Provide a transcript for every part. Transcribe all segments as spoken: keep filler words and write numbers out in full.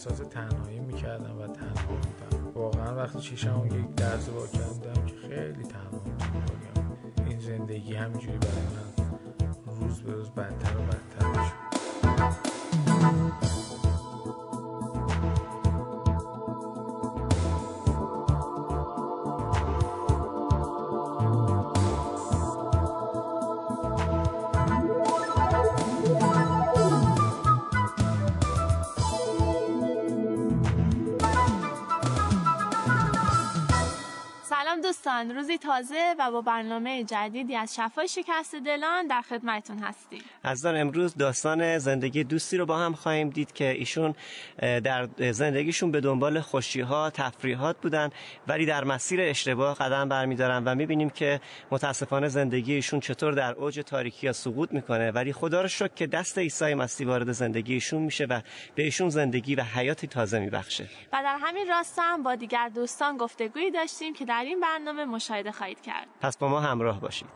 احساس تنهایی میکردم و تنها بودم. واقعا وقتی چشمو یک لحظه وا کردم دیدم که خیلی تنها بودم. این زندگی همینجوری برای من روز به روز بدتر و بدتر میشه. دوستان، روزی تازه و با برنامه جدیدی از شفای شکست دلان در خدمتتون هستیم. عزیزان، امروز داستان زندگی دوستی رو با هم خواهیم دید که ایشون در زندگیشون به دنبال خوشی‌ها، تفریحات بودن ولی در مسیر اشتباه قدم برمی‌دارن و می‌بینیم که متاسفانه زندگی ایشون چطور در اوج تاریکی سقوط می‌کنه، ولی خدا رو شکر که دست عیسی مسیح وارد زندگی ایشون میشه و به ایشون زندگی و حیاتی تازه می‌بخشه. و در همین راستا هم با دیگر دوستان گفتگویی داشتیم که در این برنامه مشاهده خواهید کرد. پس با ما همراه باشید.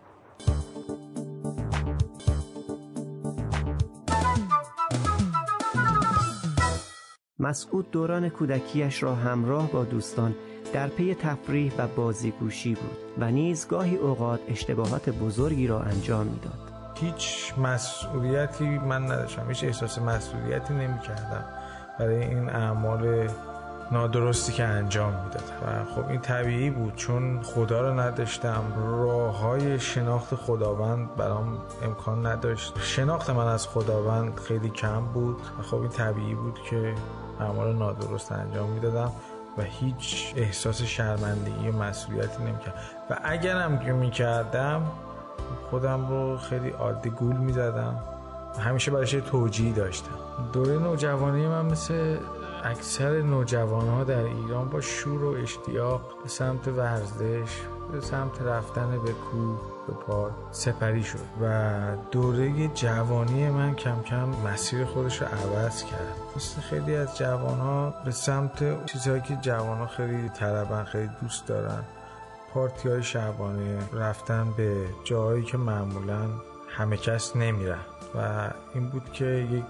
مسعود دوران کودکیش را همراه با دوستان در پی تفریح و بازیگوشی بود و نیز گاهی اوقات اشتباهات بزرگی را انجام میداد. هیچ مسئولیتی من نداشتم، هیچ احساس مسئولیتی نمی‌کردم برای این اعمال نادرستی که انجام میداد و خب این طبیعی بود چون خدا رو نداشتم. راه‌های شناخت خداوند برام امکان نداشت. شناخت من از خداوند خیلی کم بود و خب این طبیعی بود که اعمال نادرست انجام میدادم و هیچ احساس شرمندگی و مسئولیتی نمی‌کردم و اگرم که می‌کردم خودم رو خیلی عادی گول می‌زدم. همیشه برایش توجیه داشتم. دوره نوجوانی من مثل اکثر نوجوان‌ها در ایران با شور و اشتیاق به سمت ورزش، به سمت رفتن به کوه، به پارک سپری شد و دوره جوانی من کم کم مسیر خودش رو عوض کرد. مثل خیلی از جوان‌ها به سمت چیزهایی که جوان‌ها خیلی طلبن، خیلی دوست دارن، پارتی‌های شبانه، رفتن به جاهایی که معمولاً همه کس نمیرن و این بود که یک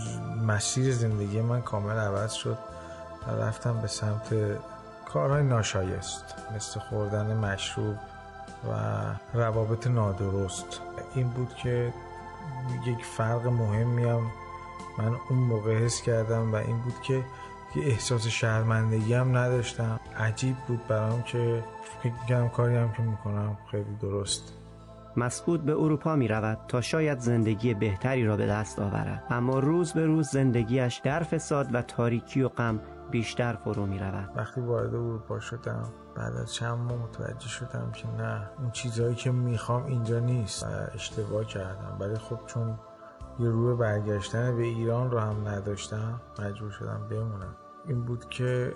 مسیر زندگی من کامل عوض شد و رفتم به سمت کارهای ناشایست مثل خوردن مشروب و روابط نادرست. این بود که یک فرق مهمی هم من اون موقع حس کردم و این بود که یه احساس شرمندگی هم نداشتم. عجیب بود برام که فکر می‌کردم کاری هم که میکنم خیلی درست. مسعود به اروپا می رود تا شاید زندگی بهتری را به دست آورد، اما روز به روز زندگیش در فساد و تاریکی و غم بیشتر فرو می رود. وقتی وارد اروپا شدم بعد از چند ماه متوجه شدم که نه، اون چیزهایی که میخوام اینجا نیست و اشتباه کردم. ولی خب چون یه روی برگشتن به ایران رو هم نداشتم مجبور شدم بمونم. این بود که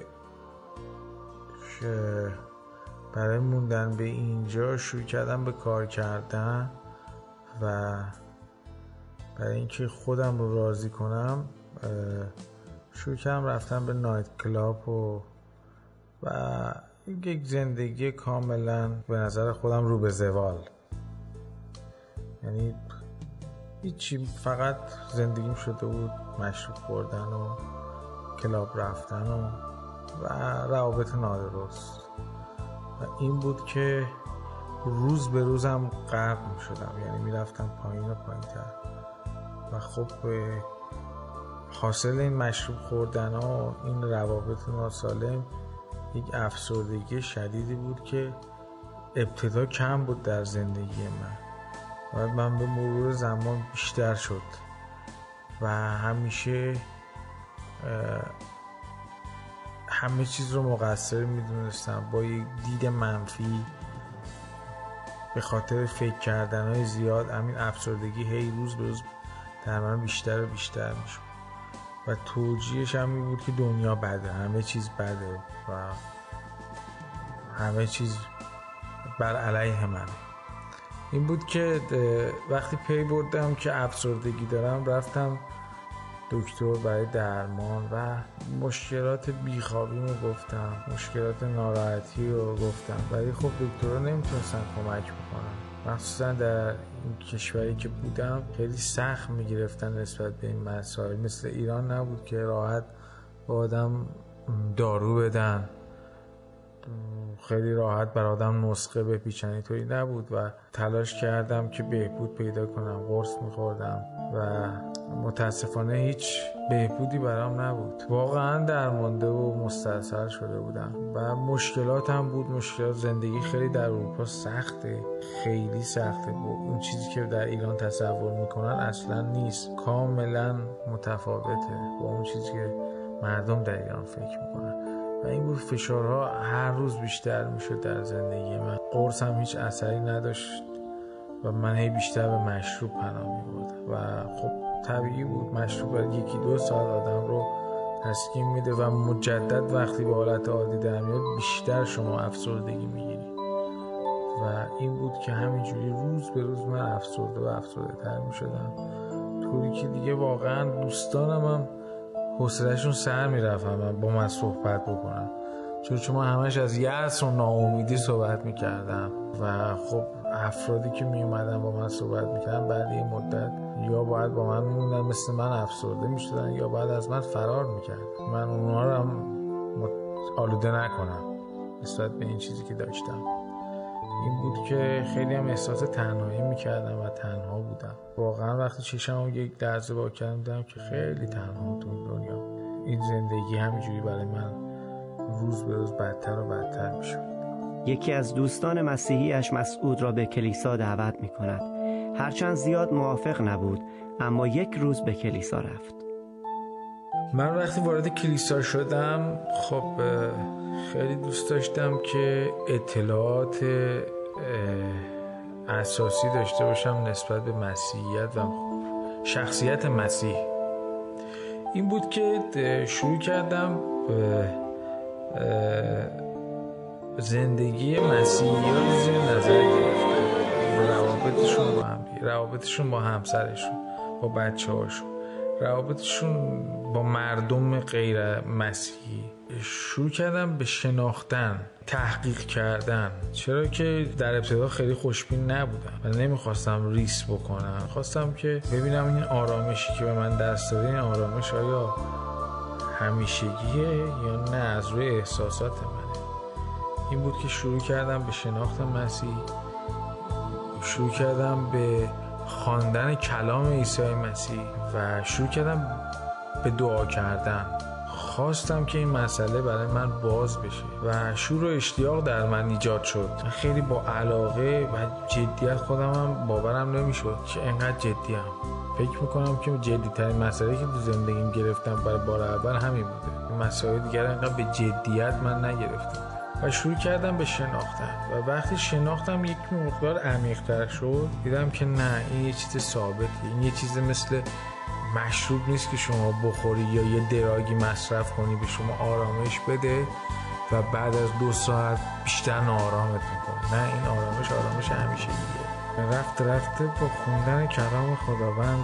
شه برای موندن به اینجا شروع کردم به کار کردن و برای اینکه خودم رو راضی کنم شروع کردم رفتن به نایت کلاب و و یک زندگی کاملا به نظر خودم رو به زوال. یعنی هیچی، فقط زندگیم شده بود مشروب خوردن و کلاب رفتن و و روابط نادرست و این بود که روز به روزم غرق می شدم. یعنی می رفتم پایین و پایین تر و خب حاصل این مشروب خوردن و این روابط ناسالم یک افسردگی شدیدی بود که ابتدا کم بود در زندگی من و من به مرور زمان بیشتر شد و همیشه همه چیز رو مقصر میدونستم. با یک دید منفی به خاطر فکر کردنهای زیاد همین افسردگی هی روز به روز در من بیشتر و بیشتر میشد و توجیهش هم می بود که دنیا بده، همه چیز بده و همه چیز بر علیه منه. این بود که وقتی پی بردم که افسردگی دارم رفتم دکتر برای درمان و مشکلات بیخوابی رو گفتم، مشکلات ناراحتی رو گفتم، ولی خب دکترها نمیتونستن کمک بکنن. مخصوصا در این کشوری که بودم خیلی سخت میگرفتن نسبت به این مسائل. مثل ایران نبود که راحت به آدم دارو بدن، خیلی راحت بر آدم نسخه بپیچن، اینطوری نبود و تلاش کردم که بهبود پیدا کنم. قرص میخوردم و متاسفانه هیچ بهبودی برام نبود. واقعا درمانده و مستاصل شده بودم و مشکلات هم بود. مشکلات زندگی خیلی در اروپا سخته، خیلی سخته. بود اون چیزی که در ایران تصور میکنن اصلا نیست، کاملا متفاوته با اون چیزی که مردم در ایران فکر میکنن و این بود فشارها هر روز بیشتر میشد در زندگی من. قرص هم هیچ اثری نداشت و من هی بیشتر به مشروب پناه میبردم و خب طبیعی بود. مشروب یکی دو ساعت آدم رو تسکین میده و مجدد وقتی به حالت عادی در میاد بیشتر شما افسردگی میگیری و این بود که همینجوری روز به روز من افسرده و افسرده تر میشدم، طوری که دیگه واقعا دوستانم هم حوصله‌شون سر میرفتن با من صحبت بکنن، چون چون من همش از یأس و ناامیدی صحبت میکردم و خب افرادی که میومدن با من صحبت میکردن بعد یه مدت یا باید با من میموندن مثل من افسرده میشدن یا باید از من فرار میکردن. من اونها رو هم آلوده نکنم نسبت به این چیزی که داشتم. این بود که خیلی هم احساس تنهایی میکردم و تنها بودم. واقعا وقتی چشمم یک لحظه وا کردم دیدم که خیلی تنها تو این دنیا. این زندگی همینجوری برای من روز به روز بدتر و بدتر میشد. یکی از دوستان مسیحیش مسعود را به کلیسا دعوت میکند. هرچند زیاد موافق نبود اما یک روز به کلیسا رفت. من وقتی وارد کلیسا شدم خب خیلی دوست داشتم که اطلاعات اساسی داشته باشم نسبت به مسیحیت و شخصیت مسیح. این بود که شروع کردم به زندگی مسیحیان زیر نظر گرفتم، روابطشون با هم، روابطشون با همسرشون، با بچه هاشون، روابطشون با مردم غیر مسیحی. شروع کردم به شناختن، تحقیق کردن، چرا که در ابتدا خیلی خوشبین نبودم و نمیخواستم ریس بکنم. خواستم که ببینم این آرامشی که به من دست داده، این آرامش آیا همیشگیه یا نه از روی احساسات منه. این بود که شروع کردم به شناخت مسیح، شروع کردم به خواندن کلام عیسی مسیح و شروع کردم به دعا کردن. خواستم که این مسئله برای من باز بشه و شور و اشتیاق در من ایجاد شد. خیلی با علاقه و جدیت خودم هم باورم نمیشد که انقدر جدیم. فکر میکنم که جدی ترین مسئله که تو زندگیم گرفتم برای بار اول همین بوده. مسائل دیگر انقدر به جدیت من نگرفتم و شروع کردم به شناختن و وقتی شناختم یک مقدار عمیق‌تر شد دیدم که نه، این یه چیز ثابته. این یه چیز مثل مشروب نیست که شما بخوری یا یه دراگی مصرف کنی به شما آرامش بده و بعد از دو ساعت بیشتر ناآرامت میکنه. نه، این آرامش آرامش همیشگیه. رفت رفته با خوندن کلام خداوند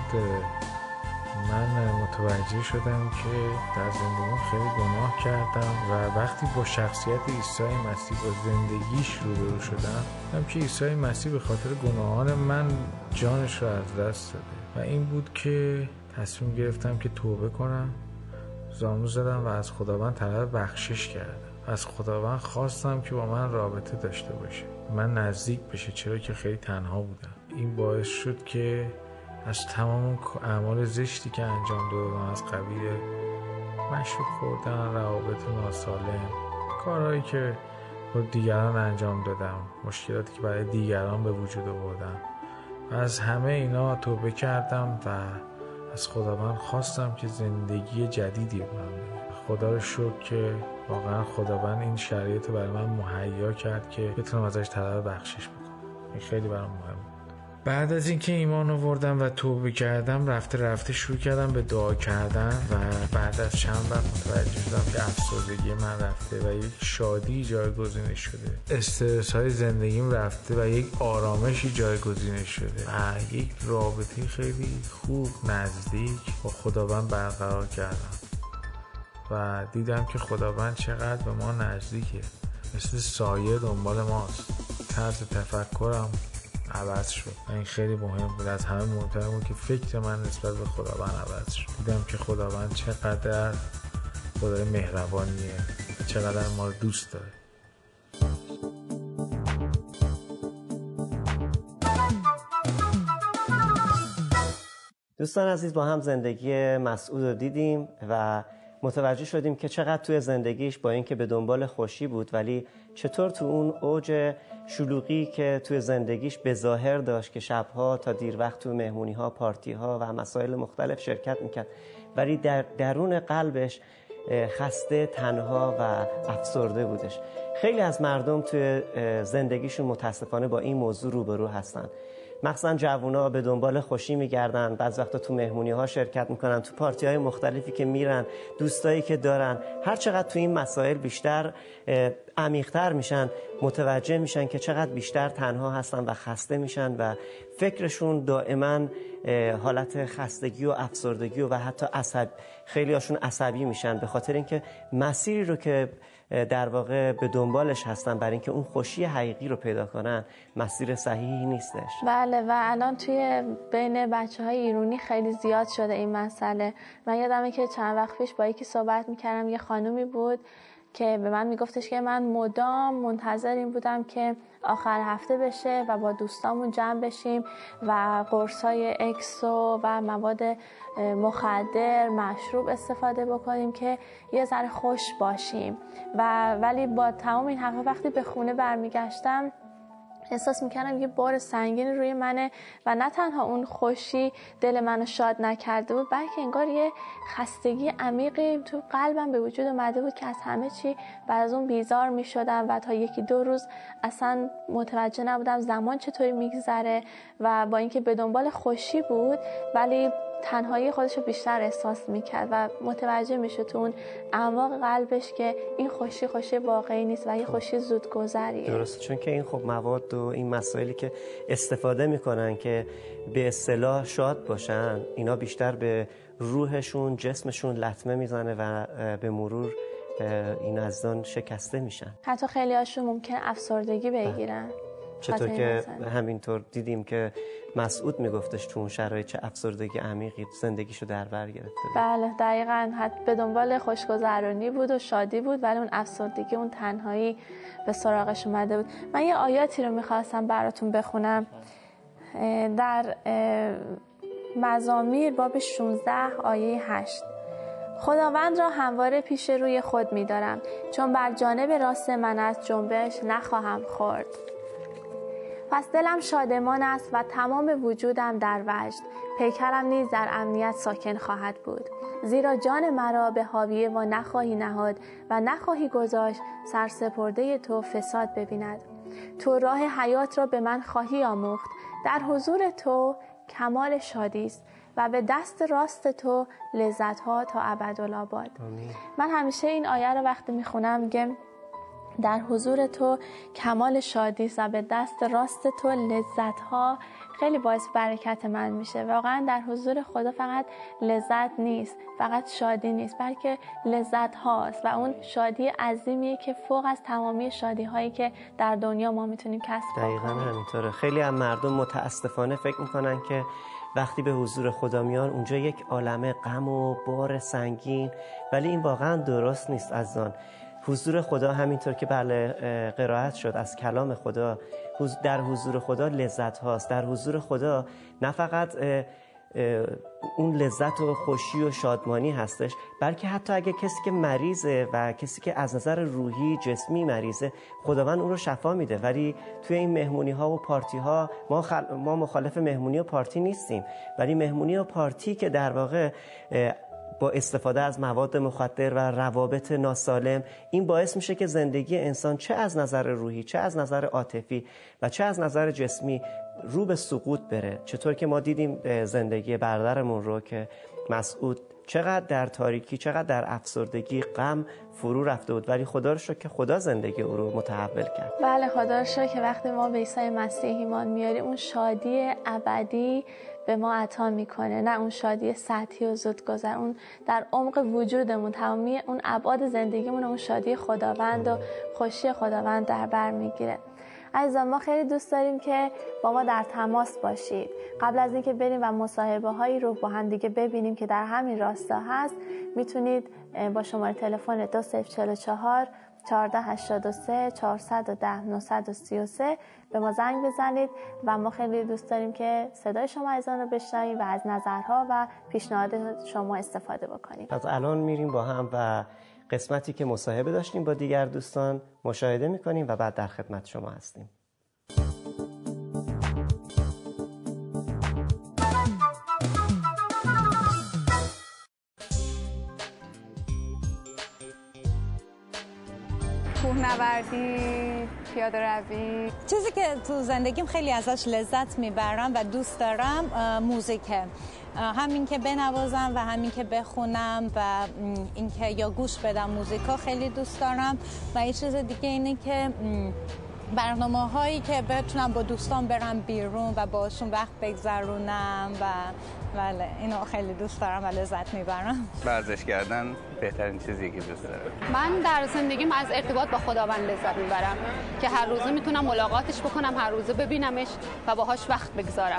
من متوجه شدم که در زندگیم خیلی گناه کردم و وقتی با شخصیت عیسی مسیح با زندگیش روبرو شدم دیدم که عیسی مسیح به خاطر گناهان من جانش رو از دست داده و این بود که تصمیم گرفتم که توبه کنم. زانو زدم و از خداوند طلب بخشش کردم. از خداوند خواستم که با من رابطه داشته باشه، من نزدیک بشه، چرا که خیلی تنها بودم. این باعث شد که از تمام اعمال زشتی که انجام دادم، از قبیل مشروب خوردن، روابط ناسالم، کارهایی که با دیگران انجام دادم، مشکلاتی که برای دیگران به وجود آوردم، از همه اینا توبه کردم و از خداوند خواستم که زندگی جدیدی به من بده. خدا رو شکر که واقعا خداوند این شرایط برای من مهیا کرد که بتونم ازش طلب بخشش بکنم. این خیلی برام مهم بود. بعد از اینکه ایمان آوردم و توبه کردم، رفته رفته شروع کردم به دعا کردن و بعد از چند وقت متوجه شدم که افسردگی من رفته و یک شادی جایگزینش شده، استرس های زندگیم رفته و یک آرامشی جایگزینش شده و یک رابطه خیلی خوب نزدیک با خداوند برقرار کردم و دیدم که خداوند چقدر به ما نزدیکه، مثل سایه دنبال ماست. طرز تفکرم عوض شد. این خیلی مهم بود. از همه مهمتر بود که فکر من نسبت به خداوند عوض شد. دیدم که خداوند چقدر خدای مهربانیه، چقدر ما رو دوست داره. دوستان عزیز، با هم زندگی مسعود رو دیدیم و متوجه شدیم که چقدر توی زندگیش با اینکه به دنبال خوشی بود ولی چطور تو اون اوج شلوغی که توی زندگیش به ظاهر داشت که شبها تا دیر وقت تو مهمونی‌ها، پارتی‌ها و مسائل مختلف شرکت میکرد ولی در درون قلبش خسته، تنها و افسرده بودش. خیلی از مردم توی زندگیشون متاسفانه با این موضوع روبرو هستن. مخصوصا جوونا به دنبال خوشی میگردن، بعض وقتا تو مهمونی ها شرکت میکنن، تو پارتی های مختلفی که میرن، دوستایی که دارن، هر چقدر تو این مسائل بیشتر عمیق‌تر میشن، متوجه میشن که چقدر بیشتر تنها هستن و خسته میشن و فکرشون دائما حالت خستگی و افسردگی و, و حتی عصب خیلی هاشون عصبی میشن به خاطر اینکه مسیری رو که در واقع به دنبالش هستن برای اینکه اون خوشی حقیقی رو پیدا کنن مسیر صحیحی نیستش. بله، و الان توی بین بچه های ایرانی خیلی زیاد شده این مسئله. من یادمه که چند وقت پیش با یکی صحبت میکردم، یه خانومی بود که به من میگفتش که من مدام منتظر این بودم که آخر هفته بشه و با دوستامون جمع بشیم و قرصای اکسو و مواد مخدر، مشروب استفاده بکنیم که یه ذره خوش باشیم. و ولی با تمام این حرفا وقتی به خونه برمیگشتم احساس میکردم یه بار سنگین روی منه و نه تنها اون خوشی دل منو شاد نکرده بود بلکه انگار یه خستگی عمیقی تو قلبم به وجود اومده بود که از همه چی بعد از اون بیزار میشدم و تا یکی دو روز اصلا متوجه نبودم زمان چطوری میگذره و با اینکه به دنبال خوشی بود ولی تنهایی خودش رو بیشتر احساس میکرد و متوجه میشه تو اون اعماق قلبش که این خوشی خوشی واقعی نیست و یه خوشی زودگذریه. درسته، چون که این خب مواد و این مسائلی که استفاده میکنن که به اصطلاح شاد باشن اینا بیشتر به روحشون، جسمشون لطمه میزنه و به مرور این ازدان شکسته میشن. حتی خیلی هاشون ممکن افسردگی بگیرن. چطور که همینطور دیدیم که مسعود میگفتش تو اون شرایط چه افسردگی عمیقی زندگیشو در بر گرفته. بله دقیقاً، حتی به دنبال خوشگذرانی بود و شادی بود ولی اون افسردگی، اون تنهایی به سراغش اومده بود. من یه آیاتی رو میخواستم براتون بخونم در مزامیر باب شانزده آیه هشت. خداوند را همواره پیش روی خود می‌دارم، چون بر جانب راست من از جنبش نخواهم خورد. پس دلم شادمان است و تمام وجودم در وجد، پیکرم نیز در امنیت ساکن خواهد بود. زیرا جان مرا به حاویه و نخواهی نهاد و نخواهی گذاشت سرسپرده تو فساد ببیند. تو راه حیات را به من خواهی آموخت، در حضور تو کمال شادی است و به دست راست تو لذت‌ها تا ابدالآباد. من همیشه این آیه رو وقتی میخونم میگم در حضور تو کمال شادی است و به دست راست تو لذت‌ها. خیلی باعث برکت من میشه. واقعا در حضور خدا فقط لذت نیست، فقط شادی نیست، بلکه لذت هاست و اون شادی عظیمیه که فوق از تمامی شادی هایی که در دنیا ما میتونیم کسب کنیم. دقیقاً همینطوره. خیلی از مردم متاسفانه فکر میکنن که وقتی به حضور خدا میان اونجا یک عالمه غم و بار سنگین، ولی این واقعا درست نیست. از آن حضور خدا همینطور که بله قرائت شد از کلام خدا، در حضور خدا لذت هاست. در حضور خدا نه فقط اون لذت و خوشی و شادمانی هستش، بلکه حتی اگه کسی که مریضه و کسی که از نظر روحی جسمی مریضه خداوند اون رو شفا میده. ولی توی این مهمونی ها و پارتی ها ما, خل... ما مخالف مهمونی و پارتی نیستیم، ولی مهمونی و پارتی که در واقع با استفاده از مواد مخدر و روابط ناسالم این باعث میشه که زندگی انسان چه از نظر روحی، چه از نظر عاطفی و چه از نظر جسمی رو به سقوط بره. چطور که ما دیدیم زندگی برادرمون رو که مسعود چقدر در تاریکی، چقدر در افسردگی، غم فرو رفته بود، ولی خدا رو شکر که خدا زندگی او رو متحول کرد. بله خدا رو شکر که وقتی ما به عیسی مسیح ایمان میاریم اون شادی ابدی به ما عطا میکنه، نه اون شادی سطحی و زودگذر. اون در عمق وجودمون تمامی اون ابعاد زندگیمون اون شادی خداوند و خوشی خداوند در بر میگیره. عزیزان ما خیلی دوست داریم که با ما در تماس باشید. قبل از اینکه بریم و مصاحبه هایی رو با هم دیگه ببینیم که در همین راستا هست، میتونید با شماره تلفن دو صفر چهار چهار چهارده هشتاد و سه چهارصد و ده نهصد و سی و سه به ما زنگ بزنید و ما خیلی دوست داریم که صدای شما عزیزان رو بشنویم و از نظرها و پیشنهاد شما استفاده بکنیم. از الان میریم با هم و قسمتی که مصاحبه داشتیم با دیگر دوستان مشاهده میکنیم و بعد در خدمت شما هستیم. کوهنوردی، پیاده روی. چیزی که تو زندگیم خیلی ازش لذت میبرم و دوست دارم موزیکه. همین که بنوازم و همین که بخونم و اینکه یا گوش بدم موزیکا خیلی دوست دارم و یه چیز دیگه اینه که برنامه هایی که بتونم با دوستان برم بیرون و باشون وقت بگذرونم و بله اینو خیلی دوست دارم و لذت میبرم. ورزش کردن بهترین چیزی که دوست دارم. من در زندگیم از ارتباط با خداوند لذت میبرم که هر روزه میتونم ملاقاتش بکنم، هر روزه ببینمش و باهاش وقت بگذارم.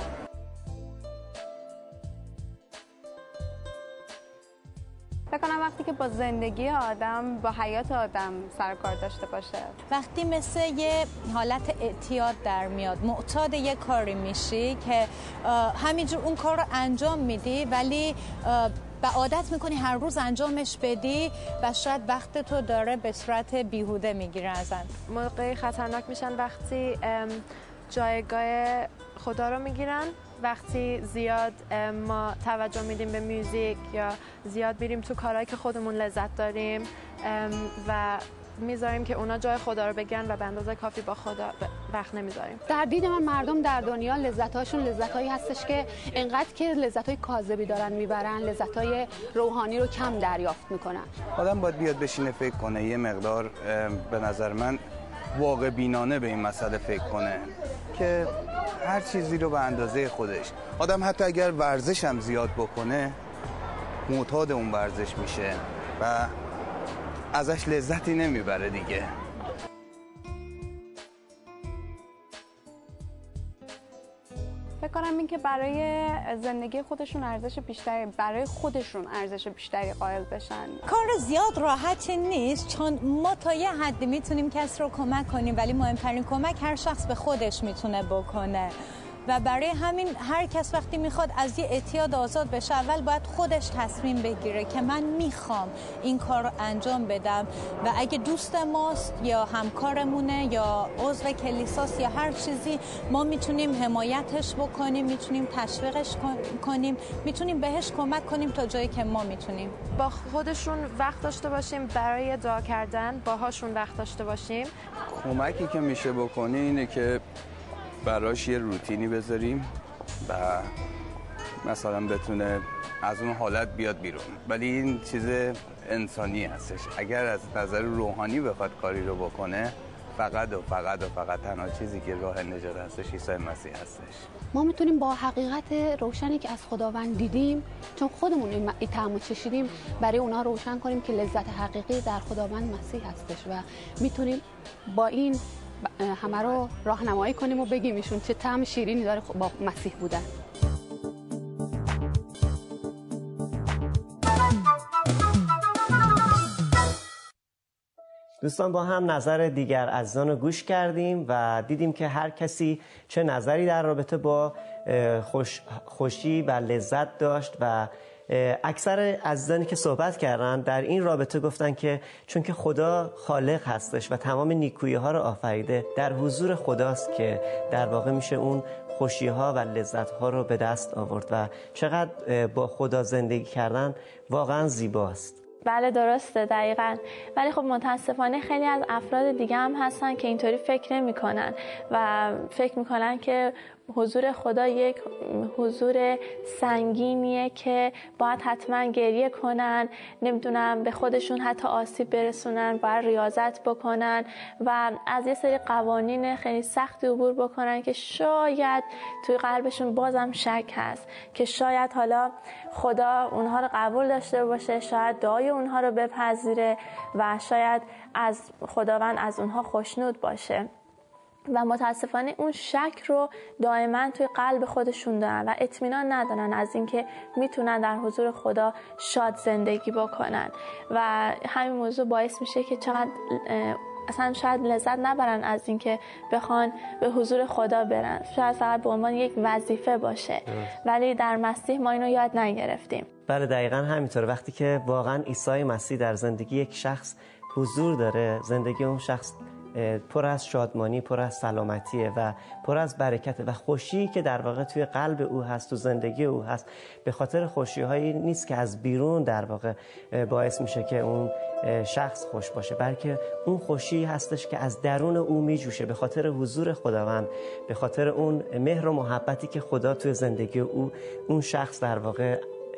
فکر کنم وقتی که با زندگی آدم، با حیات آدم سر کار داشته باشه. وقتی مثل یه حالت اعتیاد در میاد، معتاد یه کاری میشی که همینجور اون کار رو انجام میدی ولی به عادت میکنی هر روز انجامش بدی و شاید وقت تو داره به صورت بیهوده میگیره ازن. موقعی خطرناک میشن وقتی جایگاه خدا رو میگیرن، وقتی زیاد ما توجه میدیم به موزیک یا زیاد میریم تو کارهایی که خودمون لذت داریم و میذاریم که اونا جای خدا رو بگن و به اندازه کافی با خدا وقت نمیذاریم. در دید من مردم در دنیا لذت‌هاشون لذت‌هایی هستش که انقدر که لذت‌های کاذبی دارن میبرن، لذت‌های روحانی رو کم دریافت میکنن. آدم باید بیاد بشینه فکر کنه، یه مقدار به نظر من واقع بینانه به این مسئله فکر کنه که هر چیزی رو به اندازه خودش. آدم حتی اگر ورزش هم زیاد بکنه معتاد اون ورزش میشه و ازش لذتی نمیبره دیگه. فکر کنم این که برای زندگی خودشون ارزش بیشتری، برای خودشون ارزش بیشتری قائل بشن. کار زیاد راحتی نیست چون ما تا یه حدی میتونیم کس رو کمک کنیم ولی مهمترین کمک هر شخص به خودش میتونه بکنه و برای همین هر کس وقتی میخواد از یه اعتیاد آزاد بشه اول باید خودش تصمیم بگیره که من میخوام این کار رو انجام بدم و اگه دوست ماست یا همکارمونه یا عضو کلیساست یا هر چیزی ما میتونیم حمایتش بکنیم، میتونیم تشویقش کنیم، میتونیم بهش کمک کنیم تا جایی که ما میتونیم. با خودشون وقت داشته باشیم، برای دعا کردن باهاشون وقت داشته باشیم. کمکی که میشه بکنی اینه که براش یه روتینی بذاریم و مثلا بتونه از اون حالت بیاد بیرون، ولی این چیز انسانی هستش. اگر از نظر روحانی بخواد کاری رو بکنه فقط و فقط و فقط تنها چیزی که راه نجات هستش عیسی مسیح هستش. ما میتونیم با حقیقت روشنی که از خداوند دیدیم چون خودمون این طعمو چشیدیم برای اونا روشن کنیم که لذت حقیقی در خداوند مسیح هستش و میتونیم با این همه رو راهنمایی کنیم و بگیم ایشون چه طعم شیرینی داره با مسیح بودن. دوستان با هم نظر دیگر عزیزان رو گوش کردیم و دیدیم که هر کسی چه نظری در رابطه با خوش، خوشی و لذت داشت و اکثر عزیزانی که صحبت کردن در این رابطه گفتن که چون که خدا خالق هستش و تمام نیکویی ها رو آفریده، در حضور خداست که در واقع میشه اون خوشی ها و لذت ها رو به دست آورد و چقدر با خدا زندگی کردن واقعا زیباست. بله درسته دقیقاً، ولی خب متاسفانه خیلی از افراد دیگه هم هستن که اینطوری فکر نمی کنن و فکر میکنن که حضور خدا یک حضور سنگینیه که باید حتما گریه کنن، نمیدونم به خودشون حتی آسیب برسونن، باید ریاضت بکنن و از یه سری قوانین خیلی سختی عبور بکنن که شاید توی قلبشون بازم شک هست که شاید حالا خدا اونها رو قبول داشته باشه، شاید دعای اونها رو بپذیره و شاید از خداوند از اونها خوشنود باشه. و متاسفانه اون شک رو دائما توی قلب خودشون دارن و اطمینان ندارن از اینکه میتونن در حضور خدا شاد زندگی بکنن و همین موضوع باعث میشه که چقدر اصلا شاید لذت نبرن از اینکه بخوان به حضور خدا برن، شاید فقط به عنوان یک وظیفه باشه. ولی در مسیح ما اینو یاد نگرفتیم. بله دقیقاً همینطوره. وقتی که واقعا عیسی مسیح در زندگی یک شخص حضور داره، زندگی اون شخص پر از شادمانی، پر از سلامتیه و پر از برکته و خوشی که در واقع توی قلب او هست، تو زندگی او هست، به خاطر خوشی‌هایی نیست که از بیرون در واقع باعث میشه که اون شخص خوش باشه، بلکه اون خوشی هستش که از درون او میجوشه به خاطر حضور خداوند، به خاطر اون مهر و محبتی که خدا توی زندگی او اون شخص در واقع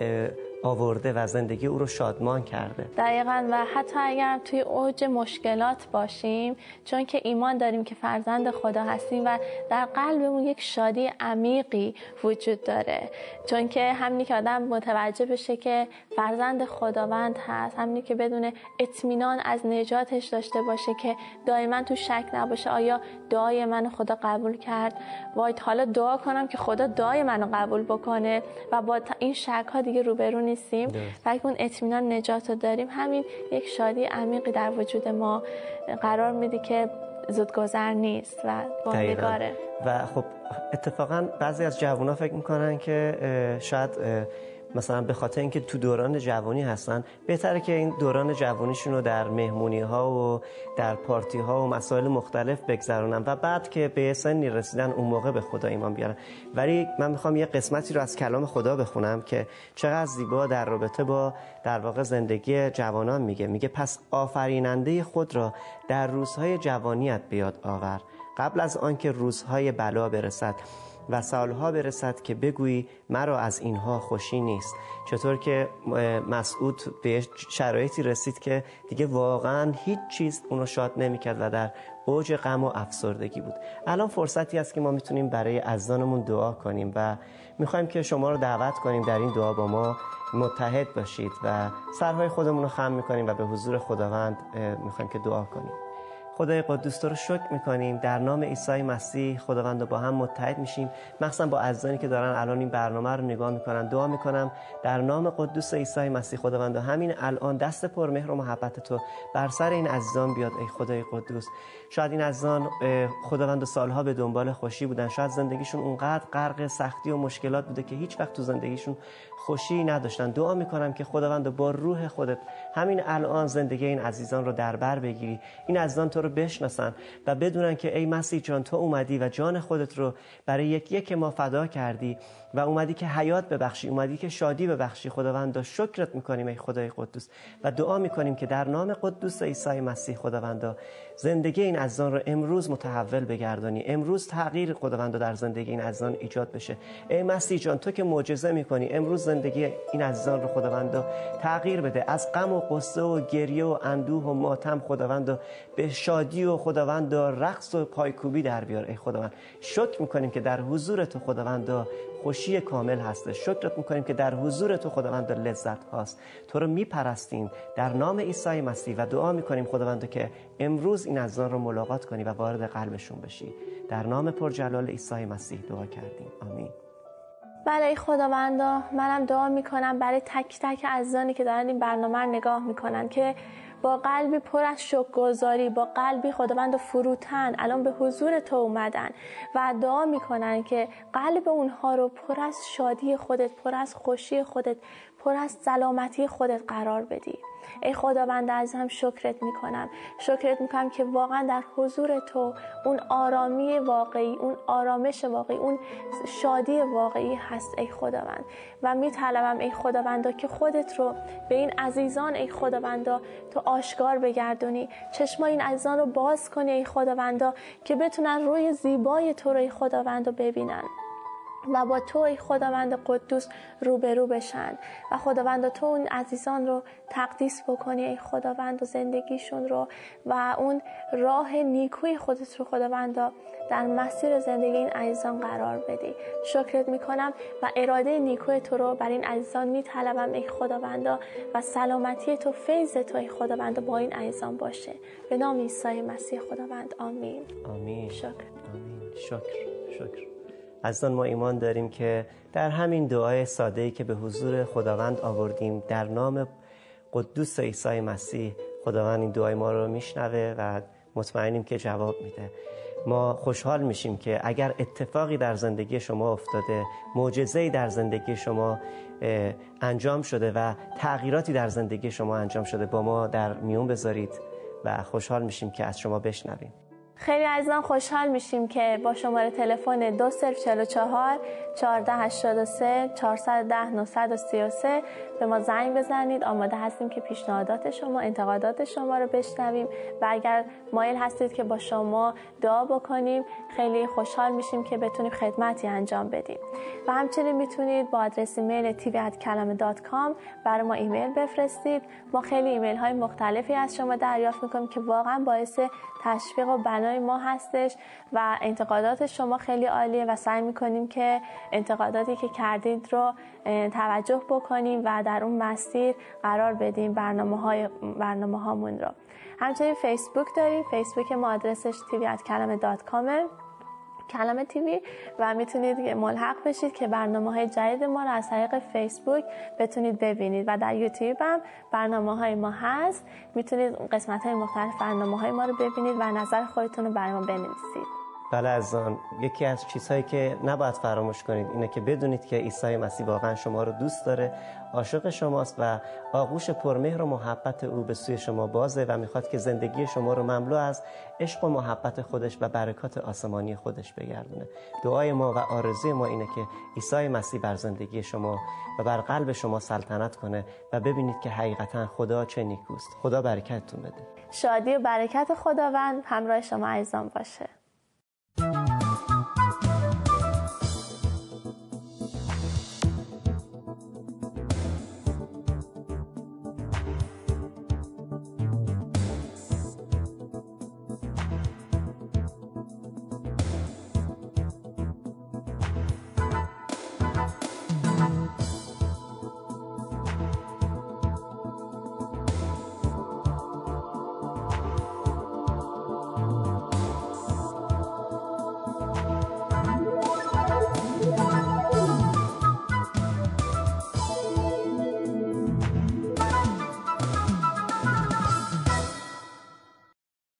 آورده و زندگی او رو شادمان کرده. دقیقاً. و حتی اگر توی اوج مشکلات باشیم، چون که ایمان داریم که فرزند خدا هستیم و در قلبمون یک شادی عمیقی وجود داره، چون که همینی که آدم متوجه بشه که فرزند خداوند هست، همینی که بدون اطمینان از نجاتش داشته باشه که دائما تو شک نباشه آیا دعای منو خدا قبول کرد، وای حالا دعا کنم که خدا دعای منو قبول بکنه و با این شک ها دیگه روبرو نیستیم و اگه اون اطمینان نجات رو داریم، همین یک شادی عمیقی در وجود ما قرار میده که زودگذر نیست و ماندگاره. و خب اتفاقا بعضی از جوونا فکر میکنن که شاید مثلا به خاطر اینکه تو دوران جوانی هستن بهتره که این دوران جوانیشون رو در مهمونی ها و در پارتی ها و مسائل مختلف بگذرونن و بعد که به سنی رسیدن اون موقع به خدا ایمان بیارن. ولی من میخوام یه قسمتی رو از کلام خدا بخونم که چقدر زیبا در رابطه با در واقع زندگی جوانان میگه. میگه پس آفریننده خود را در روزهای جوانیت بیاد آور، قبل از آنکه روزهای بلا برسد و سالها برسد که بگویی مرا از اینها خوشی نیست. چطور که مسعود به شرایطی رسید که دیگه واقعا هیچ چیز اونو شاد نمی‌کرد و در اوج غم و افسردگی بود. الان فرصتی است که ما میتونیم برای عزیزانمون دعا کنیم و میخوایم که شما رو دعوت کنیم در این دعا با ما متحد باشید و سرهای خودمون رو خم میکنیم و به حضور خداوند میخوایم که دعا کنیم. خدای قدوس تو رو شکر میکنیم در نام عیسی مسیح خداوند رو با هم متحد میشیم، مخصوصا با عزیزانی که دارن الان این برنامه رو نگاه میکنن. دعا میکنم در نام قدوس عیسی مسیح خداوند همین الان دست پر مهر و محبت تو بر سر این عزیزان بیاد ای خدای قدوس. شاید این عزیزان خداوند سالها به دنبال خوشی بودن، شاید زندگیشون اونقدر غرق سختی و مشکلات بوده که هیچ وقت تو زندگیشون خوشی نداشتن. دعا میکنم که خداوند با روح خودت همین الان زندگی این عزیزان رو در بر بگیری، این عزیزان تو رو بشناسن و بدونن که ای مسیح جان تو اومدی و جان خودت رو برای یک یک ما فدا کردی و اومدی که حیات ببخشی، اومدی که شادی ببخشی. خداوند شکرت میکنیم ای خدای قدوس و دعا میکنیم که در نام قدوس عیسی مسیح خداوند زندگی این عزیزان رو امروز متحول بگردانی، امروز تغییر خداوند در زندگی این عزیزان ایجاد بشه. ای مسیح جان تو که معجزه میکنی، امروز زندگی این عزیزان رو خداوند تغییر بده، از غم و غصه و گریه و اندوه و ماتم خداوند به شادی و خداوند رقص و پایکوبی در بیار. ای خداوند شکر میکنیم که در حضور تو خداوند خوشی کامل هست. شکرت میکنیم که در حضور تو خداوند لذت هاست. تو رو میپرستیم در نام عیسی مسیح و دعا میکنیم خداوند که امروز این عزیزان رو ملاقات کنی و وارد قلبشون بشی. در نام پرجلال عیسی مسیح دعا کردیم، آمین. بله خداوندا، منم دعا میکنم برای تک تک عزیزانی که دارن این برنامه رو نگاه میکنن که با قلبی پر از شکرگزاری، با قلبی خداوند فروتن الان به حضور تو اومدن و دعا میکنن که قلب اونها رو پر از شادی خودت، پر از خوشی خودت، پر از سلامتی خودت قرار بدی. ای خداوند عزیزم شکرت میکنم، شکرت میکنم که واقعا در حضور تو اون آرامی واقعی، اون آرامش واقعی، اون شادی واقعی هست ای خداوند. و میطلبم ای خداوندا که خودت رو به این عزیزان ای خداوندا تو آشکار بگردونی، چشمای این عزیزان رو باز کنی ای خداوندا که بتونن روی زیبای تو رو ای خداوندا ببینن و با تو ای خداوند قدوس روبرو بشن و خداوند تو اون عزیزان رو تقدیس بکنی ای خداوند و زندگیشون رو و اون راه نیکوی خودت رو خداوند در مسیر زندگی این عزیزان قرار بدی. شکرت میکنم و اراده نیکوی تو رو بر این عزیزان میطلبم ای خداوندا و سلامتی تو، فیض تو ای خداوندا با این عزیزان باشه. به نام عیسی مسیح خداوند، آمین. آمین. شکر. آمین. شکر. شکر. عزیزان، ما ایمان داریم که در همین دعای ساده‌ای که به حضور خداوند آوردیم در نام قدوس عیسی مسیح، خداوند این دعای ما رو میشنوه و مطمئنیم که جواب میده. ما خوشحال میشیم که اگر اتفاقی در زندگی شما افتاده، معجزه‌ای در زندگی شما انجام شده و تغییراتی در زندگی شما انجام شده، با ما در میون بذارید و خوشحال میشیم که از شما بشنویم. خیلی عزیزان خوشحال میشیم که با شماره تلفن دو صفر چهل و چهار چهارده هشتاد و سه چهارصد و ده نهصد و سی و سه به ما زنگ بزنید. آماده هستیم که پیشنهادات شما، انتقادات شما رو بشنویم و اگر مایل هستید که با شما دعا بکنیم، خیلی خوشحال میشیم که بتونیم خدمتی انجام بدیم. و همچنین میتونید با آدرس ایمیل تی وی ات کلمه دات کام برای ما ایمیل بفرستید. ما خیلی ایمیل های مختلفی از شما دریافت میکنیم که واقعا باعث تشویق و بنای ما هستش و انتقادات شما خیلی عالیه و سعی میکنیم که انتقاداتی که کردید رو توجه بکنیم و در اون مسیر قرار بدیم برنامه های برنامه هامون رو. همچنین فیسبوک داریم. فیسبوک ما آدرسش تی وی ات کلمه دات کامه، کلمه تیوی، و میتونید ملحق بشید که برنامه های جدید ما رو از طریق فیسبوک بتونید ببینید و در یوتیوب هم برنامه های ما هست. میتونید قسمت های مختلف برنامه های ما رو ببینید و نظر خودتون رو برای ما بنویسید. بله عزیزان، یکی از چیزهایی که نباید فراموش کنید اینه که بدونید که عیسی مسیح واقعا شما رو دوست داره، عاشق شماست و آغوش پرمهر و محبت او به سوی شما بازه و میخواد که زندگی شما رو مملو از عشق و محبت خودش و برکات آسمانی خودش بگردونه. دعای ما و آرزوی ما اینه که عیسی مسیح بر زندگی شما و بر قلب شما سلطنت کنه و ببینید که حقیقتا خدا چه نیکوست. خدا برکتتون بده. شادی و برکت خداوند همراه شما عزیزان باشه.